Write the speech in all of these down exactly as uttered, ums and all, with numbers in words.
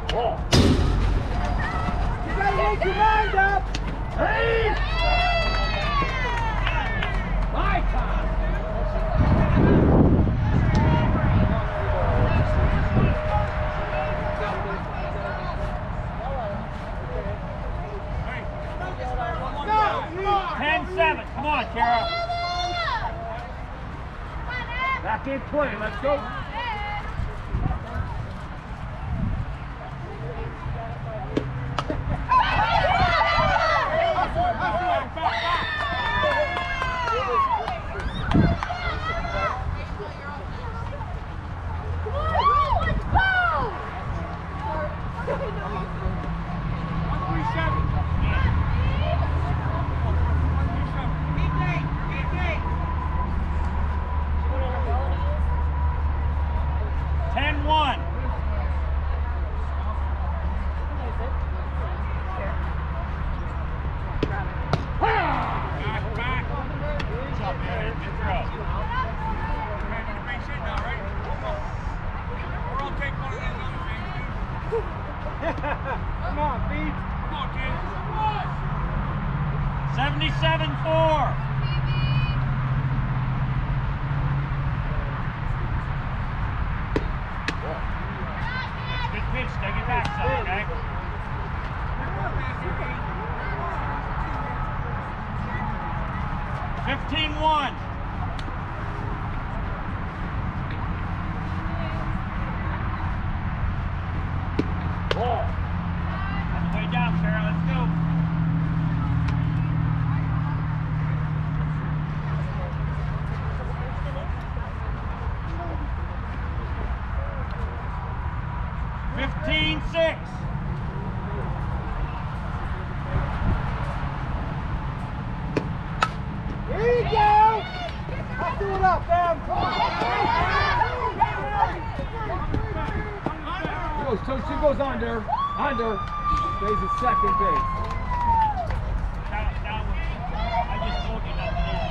You gotta make your mind up! Hey! My time! ten seven. Come on, Kara. Back in play. Let's go. ten one. Come on, Pete. Come on, kid. seventy-seven four. Good pitch. Take it back some, okay? fifteen one. On the way down, Sarah. Let's go. fifteen six. Here you go! Let's do it up, Bam! He goes, so she goes under, under, stays at second base. Now, now, I just told you not to do it.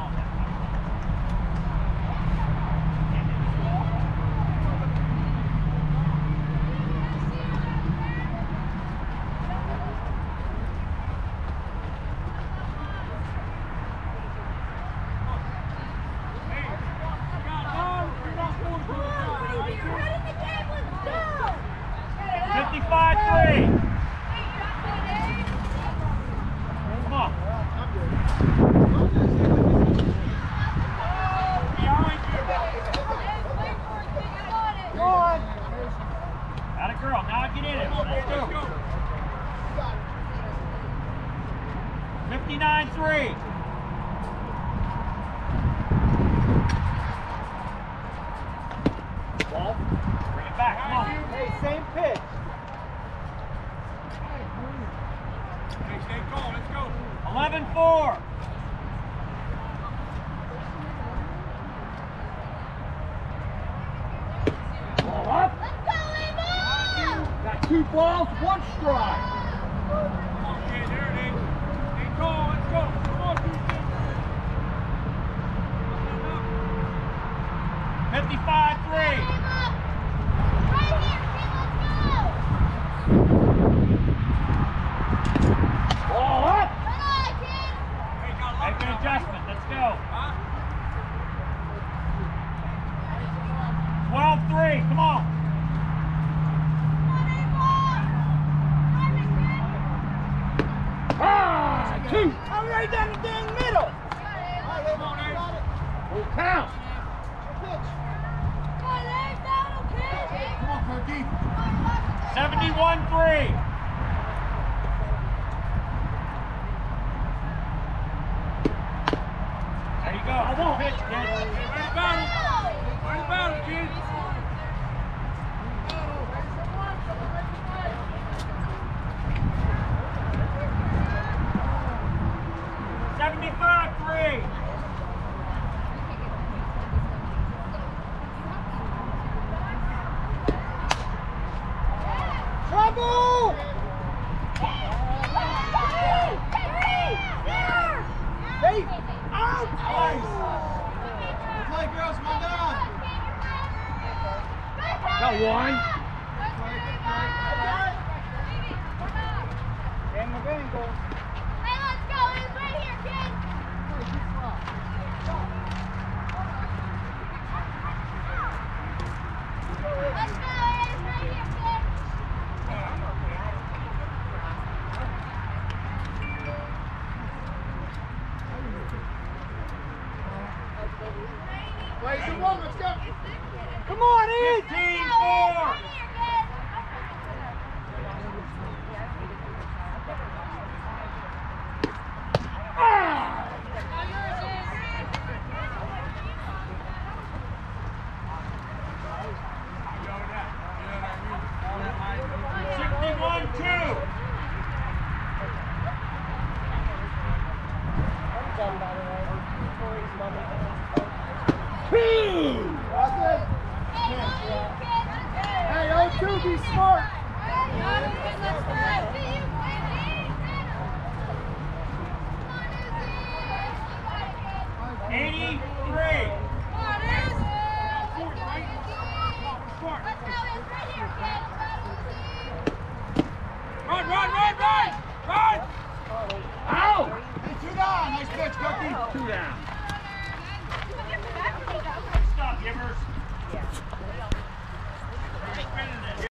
fifty-five three. Come on. Go on. Atta girl. Now get in it. Let's go. fifty-nine three. Ball. Bring it back. Come on. Hey, same pitch. eleven four. Ball up. Got two balls, one strike. Okay, there it is. Let's go, let's go. Come on, fifty-five three. Ball up. Make an adjustment. Let's go. twelve three. Come on. Ah, two. I'm right down the dang middle. Full count. seventy-one three. There you go. Good pitch, kid. Where's the battle? Where's the battle, kid? seventy-five three. Trouble! Hey, out! Nice! Play, girls, well done! Got one. let's go. It's right here, kid. Let's go. It's right here, kid. Plays the one, let's go. Come on, Eve! fifteen four. sixty-one two. Two! That's it. Hey, oh two, be smart. eighty-three. Run, run, run, run! Run! Ow! Hey, two down. Nice pitch, Cookie. Two down. Stop, Givers.